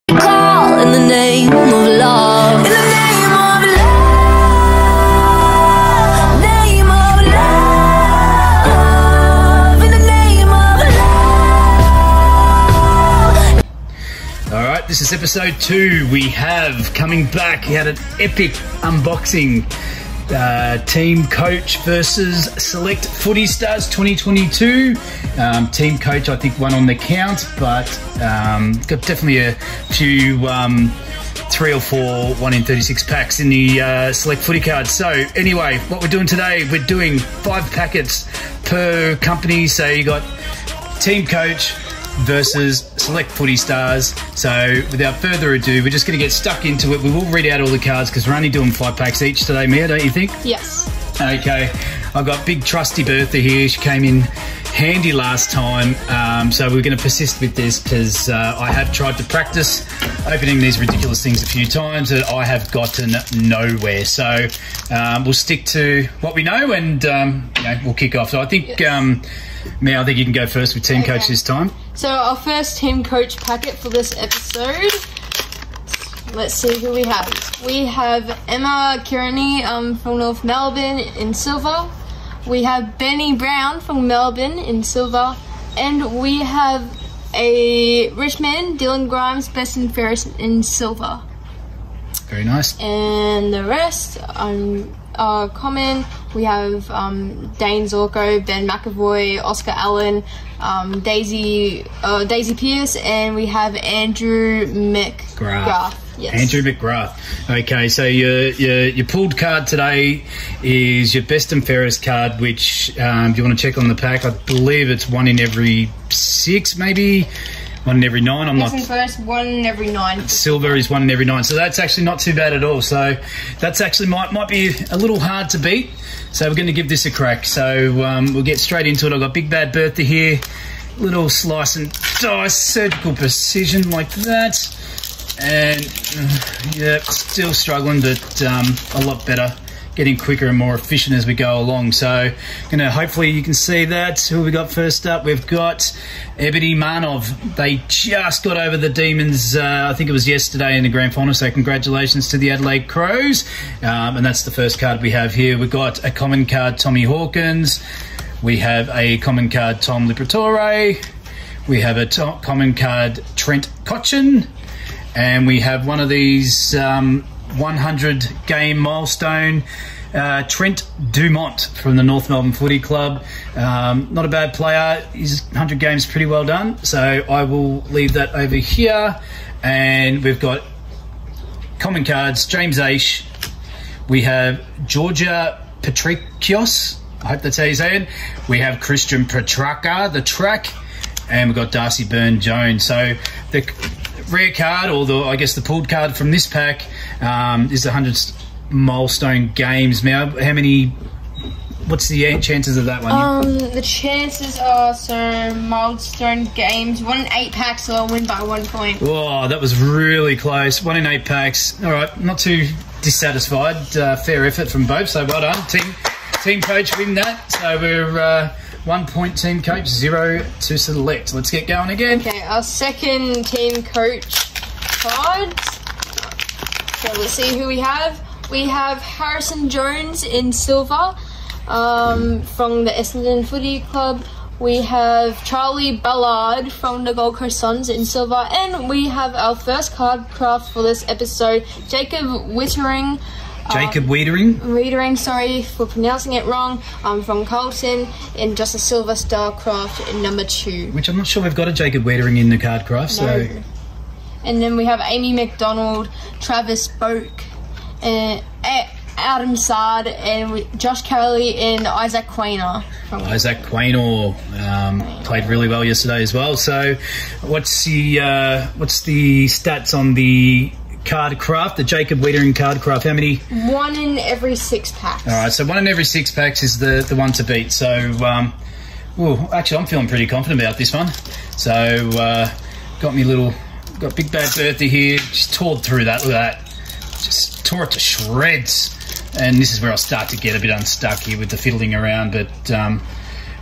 Call in the name of love. In the name of love. Name of love. In the name of love. All right, this is episode 2. We have coming back. We had an epic unboxing. Teamcoach versus Select Footy Stars 2022. Teamcoach, I think, won on the count, but got definitely a few 3 or 4 1 in 36 packs in the Select Footy cards. So anyway, what we're doing today, we're doing 5 packets per company. So you got Teamcoach versus Select Footy Stars. So without further ado, we're just going to get stuck into it. We will read out all the cards because we're only doing 5 packs each today, Mia, don't you think? Yes. Okay, I've got big trusty Bertha here. She came in handy last time, so we're going to persist with this because I have tried to practice opening these ridiculous things a few times and I have gotten nowhere. So we'll stick to what we know and you know, we'll kick off. So I think, Mia, I think you can go first with Teamcoach this time. So our first Teamcoach packet for this episode. Let's see who we have. We have Emma Kearney from North Melbourne in silver. We have Benny Brown from Melbourne in silver. And we have a Richmond, Dylan Grimes, best and fairest in silver. Very nice. And the rest are common. We have Dane Zorko, Ben McAvoy, Oscar Allen, Daisy Pearce, and we have Andrew McGrath. Yes. Andrew McGrath. Okay, so your pulled card today is your best and fairest card, which if you want to check on the pack, I believe it's 1 in every 6, maybe 1 in every 9. I'm best not. And first, 1 in every 9. Silver is 1 in every 9, so that's actually not too bad at all. So that's actually might be a little hard to beat. So we're going to give this a crack. So we'll get straight into it. I've got Big Bad Bertha here, little slice and dice, surgical precision like that. And yeah, still struggling, but a lot better, getting quicker and more efficient as we go along. So hopefully you can see that. Who we got first up? We've got Ebony Marnov. They just got over the Demons, I think it was yesterday in the grand final, so congratulations to the Adelaide Crows. And that's the first card we have here. We've got a common card, Tommy Hawkins. We have a common card, Tom Liberatore. We have a common card, Trent Cotchin. And we have one of these 100 game milestone, Trent Dumont from the North Melbourne Footy Club. Not a bad player. His 100 games pretty well done. So I will leave that over here. And we've got common cards, James Aish. We have Georgia Patrikios. I hope that's how you say it. We have Christian Petrarca, the track. And we've got Darcy Byrne-Jones. So the rare card, or I guess the pulled card from this pack, is the 100 milestone games. Now, what's the chances of that one? The chances are, so milestone games, 1 in 8 packs, so I'll win by 1 point. Oh, that was really close. 1 in 8 packs. All right, not too dissatisfied. Fair effort from both, so well done. Teamcoach win that. So we're 1 point Teamcoach, 0 to Select. Let's get going again. Okay, our second Teamcoach cards. So let's see who we have. We have Harrison Jones in silver from the Essendon Footy Club. We have Charlie Ballard from the Gold Coast Suns in silver. And we have our first card craft for this episode, Jacob Wittering. Sorry for pronouncing it wrong, from Carlton, in just a silver star craft number 2. Which I'm not sure we've got a Jacob Wiedering in the card craft. No. So. And then we have Amy McDonald, Travis Boak, and Adam Sard, and Josh Kelly, and Isaac Quaynor. Isaac Quaynor played really well yesterday as well. So what's the stats on the card craft, the Jacob Wiedering card craft? How many? 1 in every 6 packs. All right, so 1 in every 6 packs is the one to beat. So, actually, I'm feeling pretty confident about this one. So, got Big Bad Bertha here. Just tore through that. Look at that. Just tore it to shreds. And this is where I start to get a bit unstuck here with the fiddling around. But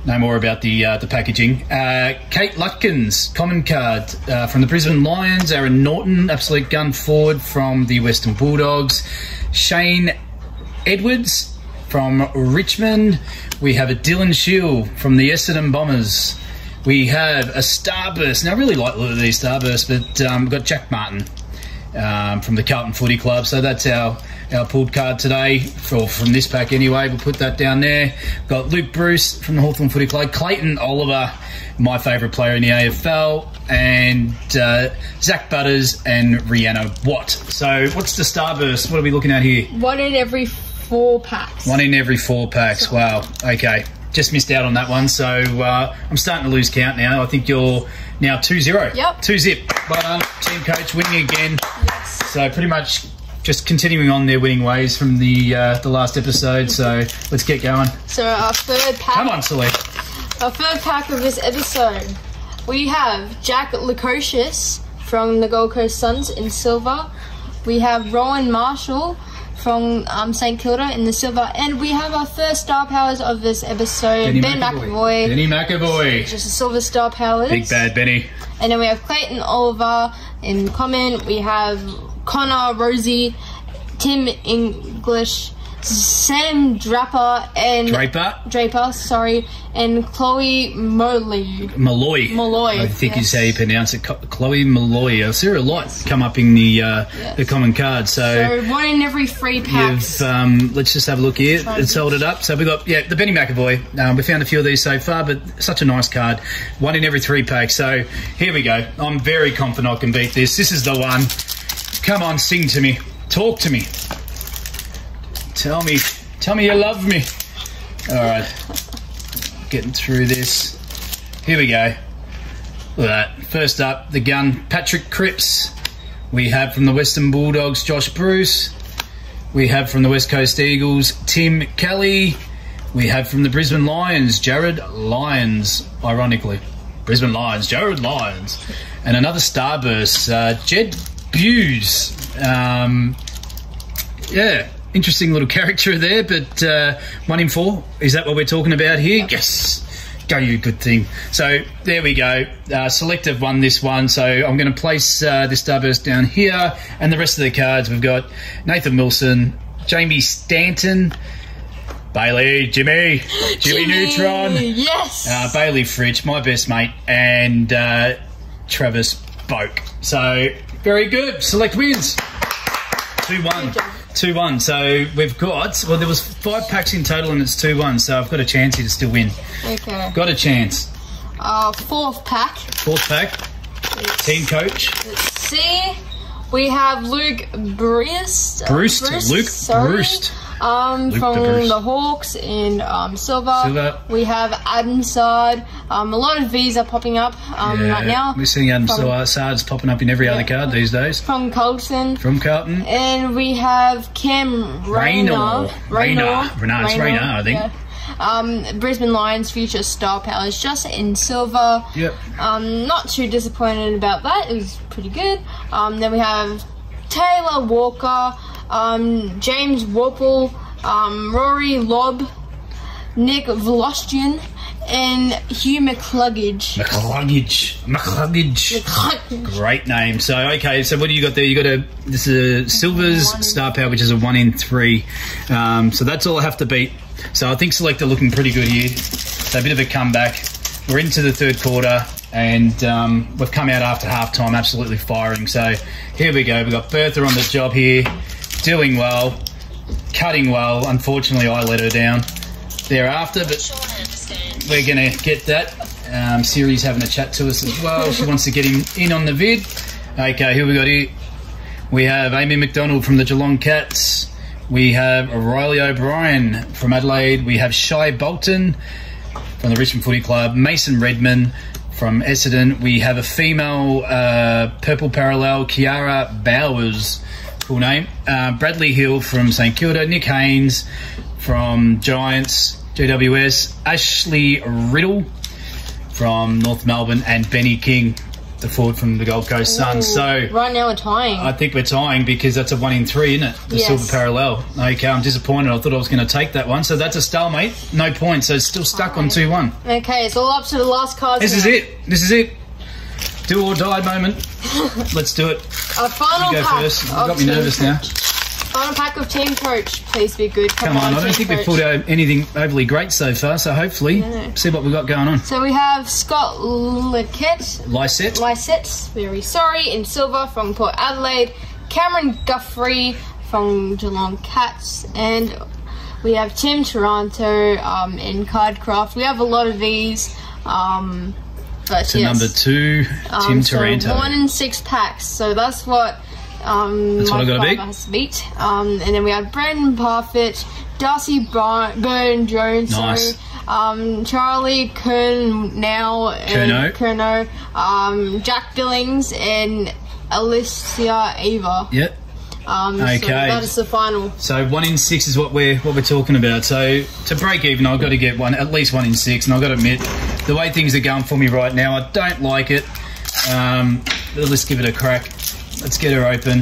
know more about the packaging. Kate Lutkins, common card from the Brisbane Lions. Aaron Norton, absolute gun forward from the Western Bulldogs. Shane Edwards from Richmond. We have a Dylan Shield from the Essendon Bombers. We have a Starburst. Now, I really like the look of these Starbursts, but we've got Jack Martin from the Carlton Footy Club. So that's our pulled card today, from this pack anyway. We'll put that down there. We've got Luke Bruce from the Hawthorn Footy Club. Clayton Oliver, my favourite player in the AFL. And Zach Butters and Rihanna Watt. So what's the Starburst? What are we looking at here? 1 in every 4 packs. 1 in every 4 packs. Wow. Okay. Just missed out on that one. So I'm starting to lose count now. I think you're now 2-0. Yep. 2-zip. Well done. Teamcoach winning again. Yes. So pretty much just continuing on their winning ways from the last episode. So let's get going. So our third pack. Come on, Select. Our third pack of this episode, we have Jack Lukosius from the Gold Coast Suns in silver. We have Rowan Marshall from St Kilda in the silver, and we have our first star powers of this episode, Ben McAvoy. Benny McAvoy. Just a silver star powers. Big bad Benny. And then we have Clayton Oliver in common. We have Connor Rosie, Tim English, Sam Draper, and Draper, sorry, and Chloe Malloy. I think is how you pronounce it. Chloe Malloy. I see her a lot come up in the common card. So 1 in every 3 packs. Let's just have a look here. Let's hold it up. So we got the Benny McAvoy. We found a few of these so far, but such a nice card. 1 in every 3 packs. So here we go. I'm very confident I can beat this. This is the one. Come on, sing to me. Talk to me. Tell me you love me. All right, getting through this. Here we go. Look at that. First up, the gun, Patrick Cripps. We have from the Western Bulldogs, Josh Bruce. We have from the West Coast Eagles, Tim Kelly. We have from the Brisbane Lions, Jared Lyons, ironically. Brisbane Lions, Jared Lyons. And another Starburst, Jed Buse. Interesting little character there, but 1 in 4. Is that what we're talking about here? Yep. Yes. Go you, good thing. So there we go. Selective won this one. So I'm going to place this Starburst down here. And the rest of the cards, we've got Nathan Wilson, Jamie Stanton, Bailey, Jimmy Neutron. Yes. Bailey Fritsch, my best mate, and Travis Boak. So very good. Select wins. 2-1. 2-1. So we've got, there was 5 packs in total and it's 2-1. So I've got a chance here to still win. Okay. Got a chance. 4th pack. 4th pack. Teamcoach. Let's see. We have Luke Bruce. Luke Bruce. From the Hawks in silver. We have Adam Sard. A lot of V's are popping up right now. We're seeing Adam Sard's popping up in every other card these days. From Carlton. And we have Cam Rayner. It's Rayner, I think. Yeah. Brisbane Lions future star powers just in silver. Yep. Not too disappointed about that. It was pretty good. Then we have Taylor Walker, James Warple, Rory Lobb, Nick Volostian, and Hugh McCluggage. Great name. So okay, so what do you got there? You got this is a Silver's star power, which is a 1 in 3. So that's all I have to beat. So I think Selector looking pretty good here. So a bit of a comeback. We're into the 3rd quarter, and we've come out after half-time absolutely firing. So here we go. We've got Bertha on the job here, doing well, cutting well. Unfortunately, I let her down thereafter, but we're going to get that. Siri's having a chat to us as well. She wants to get him in on the vid. Okay, who we got here? We have Amy McDonald from the Geelong Cats. We have Riley O'Brien from Adelaide. We have Shai Bolton from the Richmond Footy Club. Mason Redman from Essendon. We have a female purple parallel, Kiara Bowers, full name. Bradley Hill from St Kilda. Nick Haynes from Giants, GWS. Ashley Riddle from North Melbourne. And Benny King, the forward from the Gold Coast Suns. So right now we're tying. I think we're tying because that's a 1 in 3, isn't it? The silver parallel. Okay, I'm disappointed. I thought I was going to take that one. So that's a stalemate. No points. So it's still stuck on 2-1. Okay, it's all up to the last card. This is it. This is it. Do or die moment. Let's do it. Our final you go pack. first. You've got me nervous now. Final pack of Teamcoach. Please be good. Come on. I don't think we've pulled out anything overly great so far. So hopefully, see what we've got going on. So we have Scott Lysette. Very sorry. In silver from Port Adelaide. Cameron Guthrie from Geelong Cats. And we have Tim Taranto in Cardcraft. We have a lot of these. But so number 2, Tim Taranto. So 1 in 6 packs. So that's what that's what I got to beat. Has to beat. And then we have Brandon Parfitt, Darcy Burton Jones, nice. Charlie Curnow, Jack Billings, and Alicia Ava. Yep. Okay. So that is the final. So 1 in 6 is what we're talking about. So to break even, I've got to get at least 1 in 6, and I've got to admit, the way things are going for me right now, I don't like it. Let's give it a crack. Let's get her open.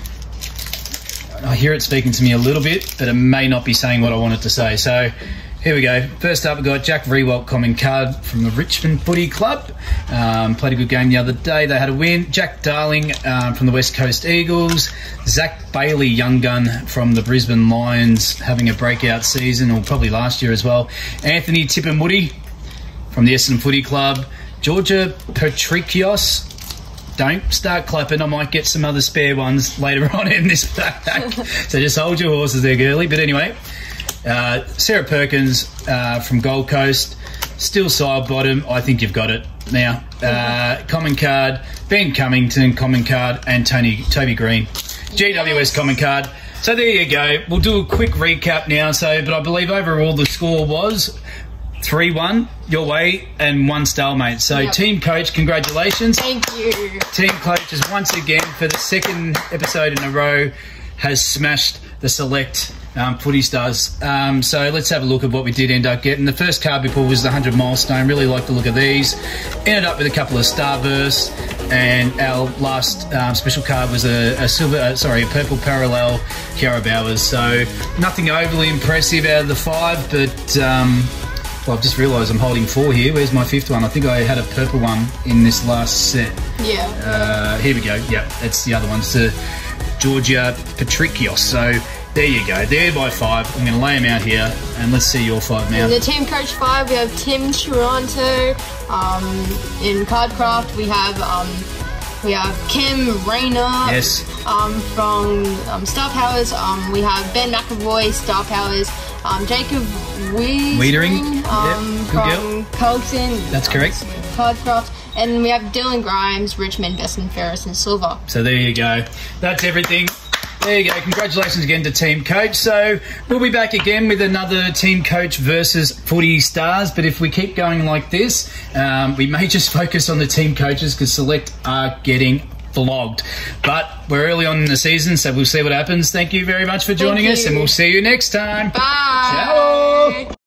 I hear it speaking to me a little bit, but it may not be saying what I want it to say. So here we go. First up, we've got Jack Rewalt common card from the Richmond Footy Club. Played a good game the other day. They had a win. Jack Darling from the West Coast Eagles. Zach Bailey, young gun from the Brisbane Lions, having a breakout season, or probably last year as well. Anthony Tippermoody from the Essendon Footy Club. Georgia Petrikios. Don't start clapping. I might get some other spare ones later on in this pack. So just hold your horses there, girly. But anyway, Sarah Perkins from Gold Coast, still side bottom. I think you've got it now. Common card, Ben Cummington, common card, and Toby Green. GWS common card. So there you go. We'll do a quick recap now. But I believe overall the score was 3-1 your way and 1 stalemate. So Teamcoach, congratulations. Thank you. Teamcoach is once again, for the 2nd episode in a row, has smashed the select Footy Stars. So let's have a look at what we did end up getting. The first card we pulled was the 100 milestone. Really like the look of these. Ended up with a couple of starbursts, and our last special card was a purple parallel Kiara Bowers. So nothing overly impressive out of the 5, but well, I've just realised I'm holding 4 here. Where's my 5th one? I think I had a purple one in this last set. Yeah. Here we go. Yeah, that's the other one. It's Georgia Petrikios. So there you go. There by 5. I'm going to lay them out here, and let's see your 5 now. In the Teamcoach 5, we have Tim Taranto. In Cardcraft, we have Kim Rayner. Yes. From Star Powers, we have Ben McAvoy, Star Powers. Jacob Wiedering from Colton. That's correct. Cardcraft. And we have Dylan Grimes, Richmond, Best and Ferris, and Silver. So there you go. That's everything. There you go. Congratulations again to Teamcoach. So we'll be back again with another Teamcoach versus Footy Stars. But if we keep going like this, we may just focus on the Teamcoaches because Select are getting flogged. But we're early on in the season, so we'll see what happens. Thank you very much for joining us, and we'll see you next time. Bye. Ciao.